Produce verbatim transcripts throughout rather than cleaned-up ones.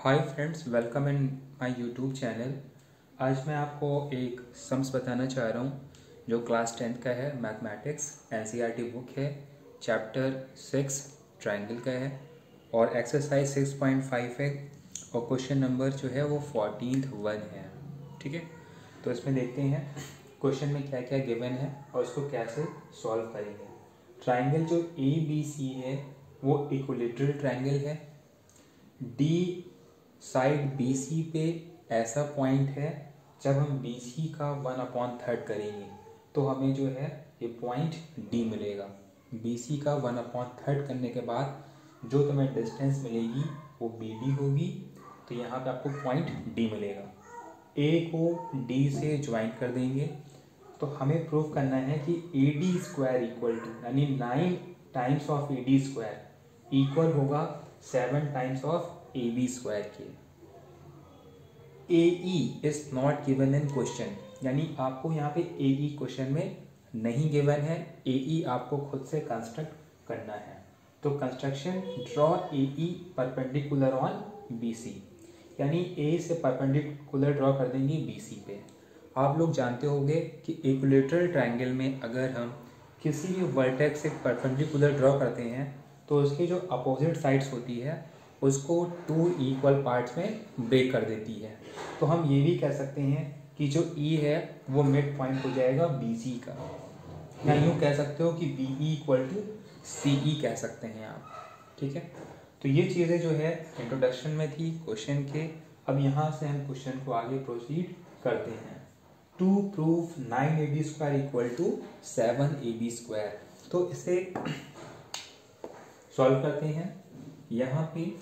Hi friends, welcome in my YouTube channel. आज मैं आपको एक सम्स बताना चाह रहा हूँ जो क्लास टेंथ का है, मैथमेटिक्स एनसीईआरटी बुक है, चैप्टर सिक्स ट्रायंगल का है और एक्सरसाइज सिक्स पॉइंट फाइव है और क्वेश्चन नंबर जो है वो फोर्टीन वन है। ठीक है, तो इसमें देखते हैं क्वेश्चन में क्या क्या गिवन है और उसको कैसे सॉल्व करेंगे। ट्रायंगल जो ए बी सी है वो इक्विलैटरल ट्रायंगल है। डी साइड बी सी पे ऐसा पॉइंट है जब हम बी सी का वन अपॉन थर्ड करेंगे तो हमें जो है ये पॉइंट डी मिलेगा। बी सी का वन अपॉन थर्ड करने के बाद जो तुम्हें डिस्टेंस मिलेगी वो बी डी होगी, तो यहाँ पे आपको पॉइंट डी मिलेगा। ए को डी से ज्वाइन कर देंगे तो हमें प्रूव करना है कि A D square equal to यानी nine times of A D square equal होगा seven times of A B square के। A E is not given in question, यानी आपको यहाँ पे ए ई क्वेश्चन में नहीं गिवन है। ए ई आपको खुद से कंस्ट्रक्ट करना है। तो construction draw A E perpendicular on B C, यानी ए से परपेंडिकुलर ड्रॉ कर देंगे बी सी पे। आप लोग जानते होंगे कि इक्विलैटरल ट्रायंगल में अगर हम किसी भी वर्टेक्स से परपेंडिकुलर ड्रॉ करते हैं तो उसकी जो अपोजिट साइड्स होती है उसको टू इक्वल पार्ट्स में ब्रेक कर देती है। तो हम ये भी कह सकते हैं कि जो ई है वो मिड पॉइंट हो जाएगा बी सी का, या यूँ कह सकते हो कि B E equal to C E कह सकते हैं आप। ठीक है, तो ये चीज़ें जो है इंट्रोडक्शन में थी क्वेश्चन के। अब यहाँ से हम क्वेश्चन को आगे प्रोसीड करते हैं। To proof nine A B square equal to seven A B square, तो इसे सॉल्व करते हैं। यहाँ पे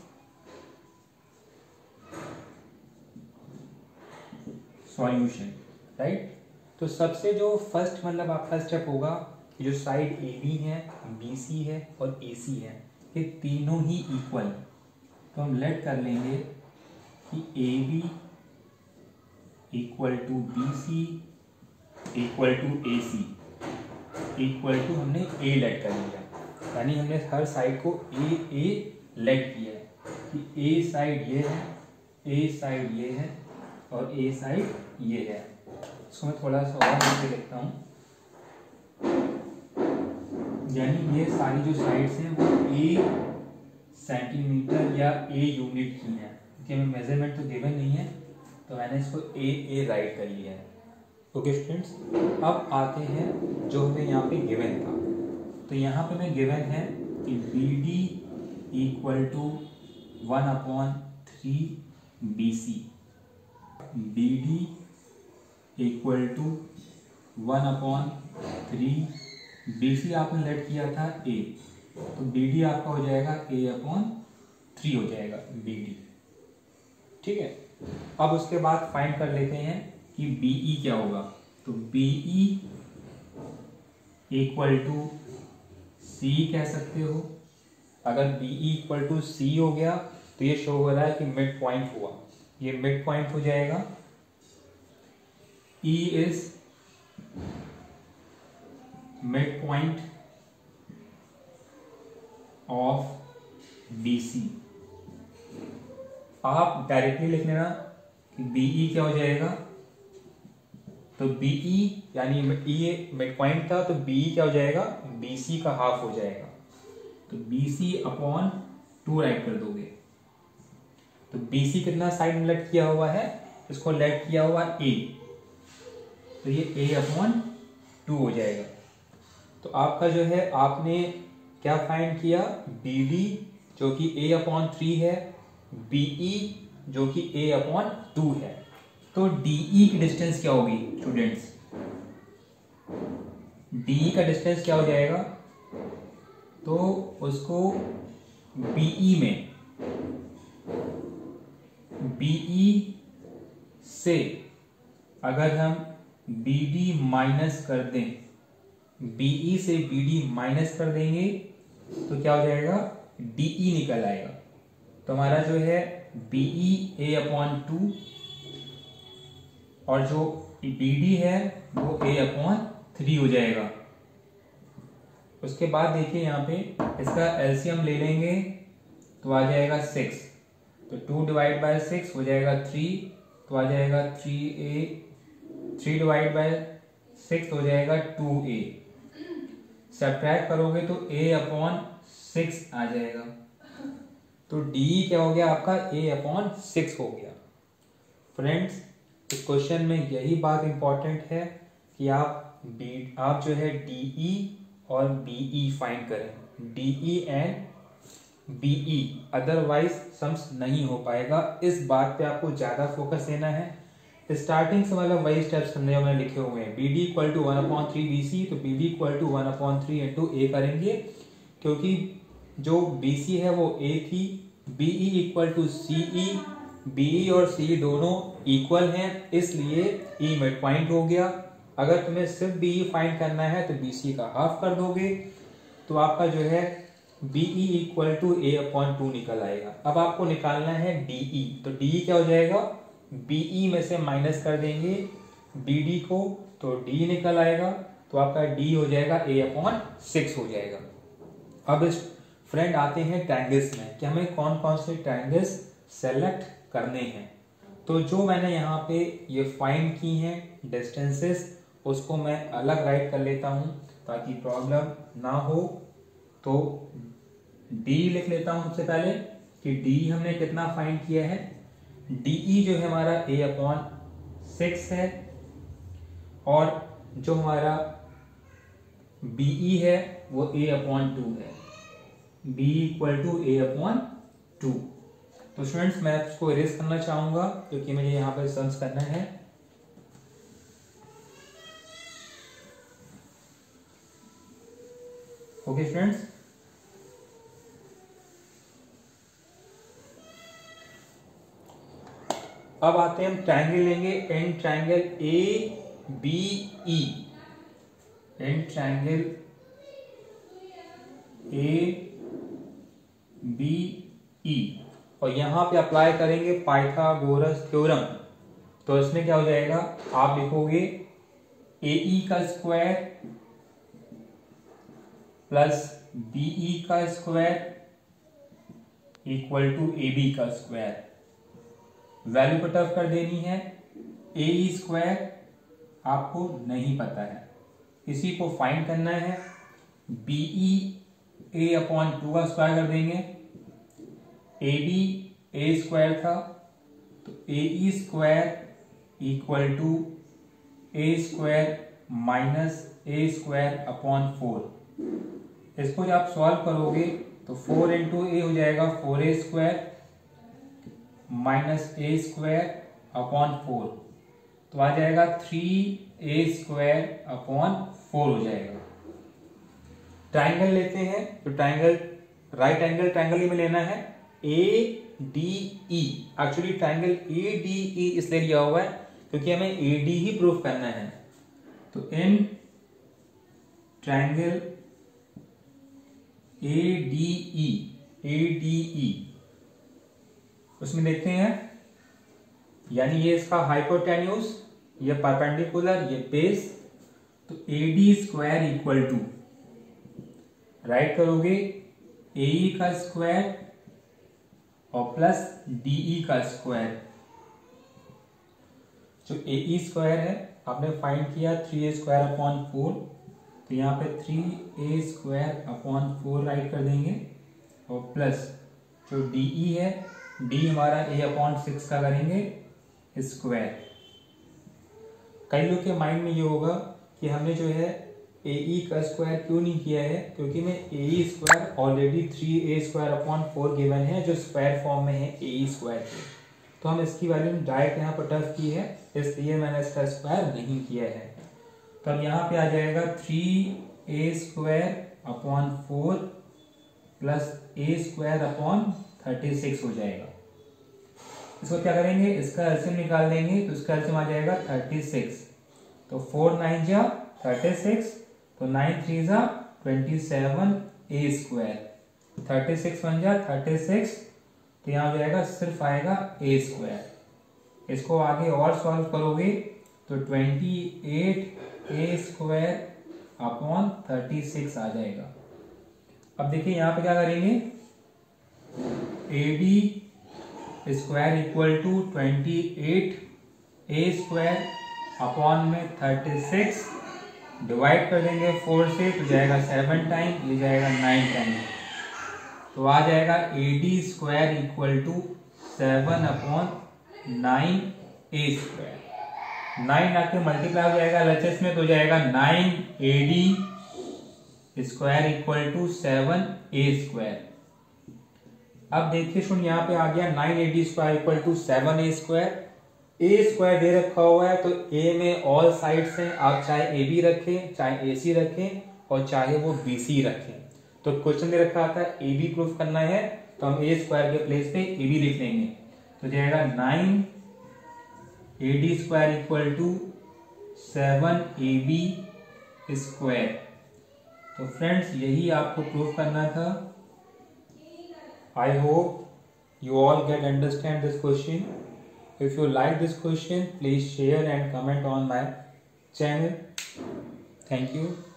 सॉल्यूशन, राइट। तो सबसे जो फर्स्ट मतलब आपका स्टेप होगा कि जो साइड ए बी है, बी सी है और ए सी है, ये तीनों ही इक्वल, तो हम लेट कर लेंगे कि A B equal to B C equal to A C equal to हमने ए लेट कर लिया, यानी हमने हर साइड को ए ए लेट किया है कि ए साइड ये है, ए साइड ये है और ए साइड ये है। इसको मैं थोड़ा सा और नीचे लिखता हूँ, यानी ये सारी जो साइड्स हैं वो ए सेंटीमीटर या ए यूनिट की हैं, क्योंकि हमें मेजरमेंट तो गिवन नहीं है तो मैंने इसको ए ए राइट कर लिया है। ओके स्टूडेंट्स, अब आते हैं जो हमें यहाँ पे गिवन था। तो यहाँ पे हमें गिवन है कि B D equal to one upon three B C, B D equal to one upon three B C आपने लेट किया था ए, तो बी डी आपका हो जाएगा ए अपॉन थ्री हो जाएगा बी डी। ठीक है, अब उसके बाद फाइंड कर लेते हैं कि बी ई क्या होगा। तो B E equal to C कह सकते हो। अगर B E equal to C हो गया तो ये शो हो रहा है कि मिड पॉइंट हुआ, ये मिड पॉइंट हो जाएगा। E is mid point of B C. आप डायरेक्टली लिख लेना कि बी ई क्या हो जाएगा। तो बी ई यानी ई मिड पॉइंट था तो बी ई क्या हो जाएगा, बी सी का हाफ हो जाएगा। तो B C upon two write कर दोगे। तो बी सी कितना साइड में लेट किया हुआ है, इसको लेट किया हुआ ए, तो ये ए अपॉन टू हो जाएगा। तो आपका जो है आपने क्या फाइंड किया, बी डी जो कि ए अपॉन थ्री है, बी ई जो कि ए अपॉन टू है। तो डी ई की डिस्टेंस क्या होगी स्टूडेंट्स, डी ई का डिस्टेंस क्या हो जाएगा, तो उसको बीई में बीई से अगर हम बीडी माइनस कर दें, बीई से बीडी माइनस कर देंगे तो क्या हो जाएगा, डीई निकल आएगा। तो हमारा जो है बीई ए अपॉन टू और जो बीडी है वो ए अपॉन थ्री हो जाएगा। उसके बाद देखिए यहाँ पे इसका एलसीएम ले लेंगे तो आ जाएगा सिक्स। तो टू डिवाइड बाय सिक्स हो जाएगा थ्री, तो आ जाएगा three A, three divide by six हो जाएगा टू ए। सब्ट्रैक्ट करोगे तो a अपॉन सिक्स आ जाएगा, तो d क्या हो गया आपका a अपॉन सिक्स हो गया। फ्रेंड्स इस क्वेश्चन में यही बात इंपॉर्टेंट है कि आप डी आप जो है डी और बीई फाइंड करें, D E and B E, otherwise sums नहीं हो पाएगा। इस बात पे आपको ज्यादा फोकस देना है। स्टार्टिंग से मतलब वही स्टेप्स हमने जो मैंने लिखे हुए हैं, B D equal to one upon three B C, तो B D equal to one upon three into A करेंगे, क्योंकि जो बी सी है वो ए थी, B E equal to C E, B E और सी दोनों इक्वल हैं, इसलिए ई मिड पॉइंट हो गया। अगर तुम्हें सिर्फ बीई फाइंड करना है तो बीसी का हाफ कर दोगे, तो आपका जो है B E equal to A upon two निकल आएगा। अब आपको निकालना है डीई, तो डीई क्या हो जाएगा, बीई में से माइनस कर देंगे बीडी को, तो डी निकल आएगा, तो आपका डी हो जाएगा ए अपॉन सिक्स हो जाएगा। अब इस फ्रेंड आते हैं ट्रायंगल्स में कि हमें कौन कौन से ट्रायंगल्स सेलेक्ट करने हैं। तो जो मैंने यहाँ पे ये फाइंड की हैं डिस्टेंसेस, उसको मैं अलग राइट कर लेता हूँ ताकि प्रॉब्लम ना हो। तो डी लिख लेता हूँ सबसे पहले कि डी हमने कितना फाइंड किया है, डीई जो है हमारा ए अपॉन सिक्स है, और जो हमारा बीई है वो ए अपॉन टू है, B equal to A upon two. तो स्टूडेंट्स मैं इसको इरेज करना चाहूंगा क्योंकि मुझे यहाँ पर सम्स करना है। ओके स्टूडेंट्स, अब आते हैं हम ट्रायंगल लेंगे, in triangle A B E, in triangle A B E, और यहां पे अप्लाई करेंगे पाइथागोरस थ्योरम। तो इसमें क्या हो जाएगा, आप लिखोगे ए ई का स्क्वायर प्लस बीई का square equal to A B का स्क्वायर, वैल्यू पुट अप कर देनी है। ए ई स्क्वायर आपको नहीं पता है, इसी को फाइंड करना है। बीई ए अपॉन टू का स्क्वायर कर देंगे, ए बी ए स्क्वायर था, तो A E square equal to A square minus A square upon four. इसको जब आप सॉल्व करोगे तो फोर इंटू ए हो जाएगा four A square minus A square upon four, तो आ जाएगा three A square upon four हो जाएगा। ट्राइंगल लेते हैं, तो ट्राइंगल राइट एंगल ट्राइंगल में लेना है A D E. Actually triangle A D E इसलिए लिया हुआ है क्योंकि हमें ए डी ही प्रूफ करना है। तो in triangle A D E, A D E उसमें देखते हैं, यानी ये इसका हाइपोटेन्यूज, ये परपेंडिकुलर, ये बेस, तो A D square equal to write करोगे ए ई का स्क्वायर और प्लस डीई का स्क्वायर। जो ए ई स्क्वायर है आपने फाइंड किया three A square upon four, तो यहाँ पे three A square upon four write कर देंगे, और प्लस जो डीई है, डी हमारा ए अपॉन सिक्स का करेंगे स्क्वायर। कई लोग के माइंड में ये होगा कि हमने जो है ए ई का स्क्वायर क्यों नहीं किया है, क्योंकि मैं A E square already three A square upon four given है जो स्क्वायर फॉर्म में है ए ई स्क्वायर के, तो हम इसकी वैल्यू डायरेक्ट यहाँ पर टफ की है, इसलिए मैंने इसका स्क्वायर नहीं किया है। तो अब यहाँ पे आ जाएगा three A square upon four plus A square upon thirty six हो जाएगा। इसको क्या करेंगे, इसका एलसीएम निकाल देंगे, तो इसका एलसीएम आ जाएगा थर्टी सिक्स, तो फोर नाइन जा थर्टी सिक्स, तो नाइन थ्री जा twenty seven A square, thirty six one जा थर्टी सिक्स, तो यहाँ हो जाएगा सिर्फ आएगा ए स्क्वायर। इसको आगे और सॉल्व करोगे तो twenty eight A square upon thirty six आ जाएगा। अब देखिए यहाँ पे क्या करेंगे, A D square equal to twenty eight A square upon में थर्टी सिक्स, डिवाइड कर देंगे फोर से तो जाएगा सेवन टाइम, ये जाएगा नाइन टाइम, तो आ जाएगा A D square equal to seven upon nine A square. Nine आके मल्टीप्लाई हो जाएगा एलएचएस में तो जाएगा nine A D square equal to seven A square. अब देखिए सुन, यहाँ पे आ गया nine A D square equal to seven A square. A square दे रखा हुआ है तो ए में ऑल साइड्स हैं, आप चाहे ए बी रखें, चाहे ए सी रखें और चाहे वो बी सी रखें। तो क्वेश्चन दे रखा था ए बी प्रूफ करना है तो हम ए स्क्वायर के प्लेस पे ए बी लिख लेंगे, तो जाएगा nine A D square equal to seven A B square. तो फ्रेंड्स यही आपको प्रूफ करना था। I hope you all get understand this question. If you like this question, please share and comment on my channel. Thank you.